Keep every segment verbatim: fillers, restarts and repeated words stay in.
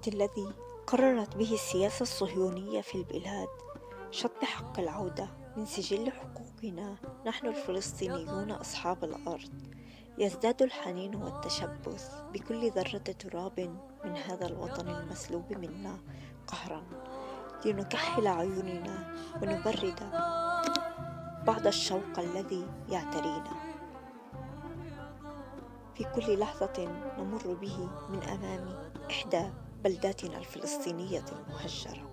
الوقت الذي قررت به السياسة الصهيونية في البلاد شطب حق العودة من سجل حقوقنا، نحن الفلسطينيون أصحاب الأرض يزداد الحنين والتشبث بكل ذرة تراب من هذا الوطن المسلوب منا قهرا، لنكحل عيوننا ونبرد بعض الشوق الذي يعترينا في كل لحظة نمر به من أمام إحدى بلداتنا الفلسطينية المهجرة،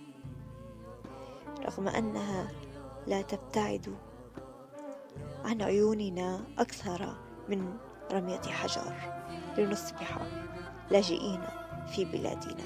رغم أنها لا تبتعد عن عيوننا أكثر من رمية حجر لنصبح لاجئين في بلادنا.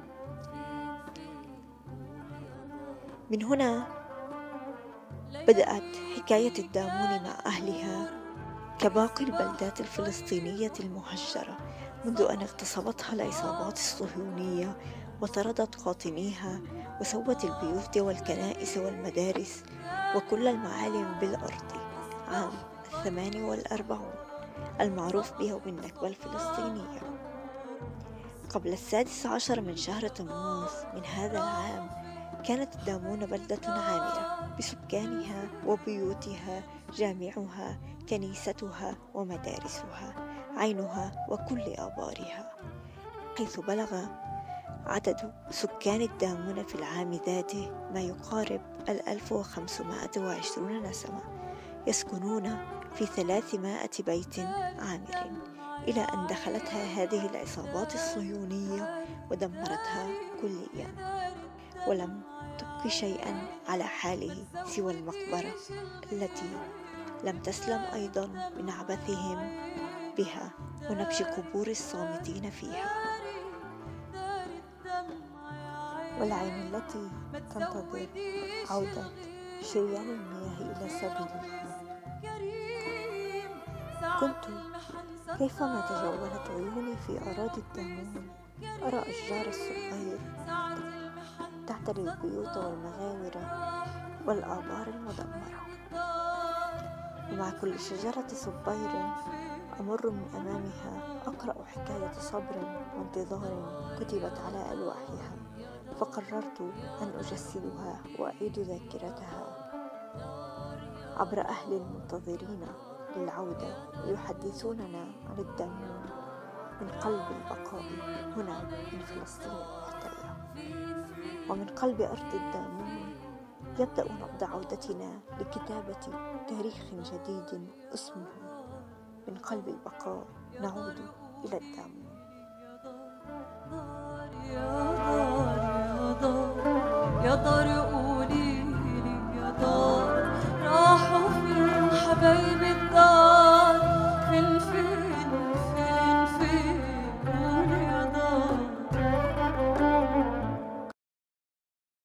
من هنا بدأت حكاية الدامون مع أهلها كباقي البلدات الفلسطينية المهجرة، منذ أن اغتصبتها العصابات الصهيونية وطردت قاطنيها وسوت البيوت والكنائس والمدارس وكل المعالم بالأرض عام الثماني والأربعون المعروف به بالنكبة الفلسطينية. قبل السادس عشر من شهر تموز من هذا العام كانت الدامون بلدة عامرة بسكانها وبيوتها، جامعها، كنيستها ومدارسها، عينها وكل آبارها، حيث بلغ عدد سكان الدامون في العام ذاته ما يقارب الألف وخمسمائة وعشرين نسمة، يسكنون في ثلاثمائة بيت عامر، إلى أن دخلتها هذه العصابات الصهيونية ودمرتها كليا، ولم تبق شيئا على حاله سوى المقبرة التي لم تسلم أيضا من عبثهم بها ونبش قبور الصامتين فيها، والعين التي تنتظر عودة شريان المياه إلى سبيلها. كنت كيفما تجولت عيوني في أراضي الدامون أرى أشجار الصبير تعتري البيوت والمغاور والآبار المدمرة، ومع كل شجرة صبير أمر من أمامها أقرأ حكاية صبر وانتظار كتبت على ألواحها، فقررت أن أجسدها وأعيد ذاكرتها عبر أهل المنتظرين للعودة يحدثوننا عن الدامون من قلب البقاء هنا من فلسطين المحتلة، ومن قلب أرض الدامون يبدأ نبض عودتنا لكتابة تاريخ جديد اسمه من قلب البقاء نعود إلى الدامون. يا دار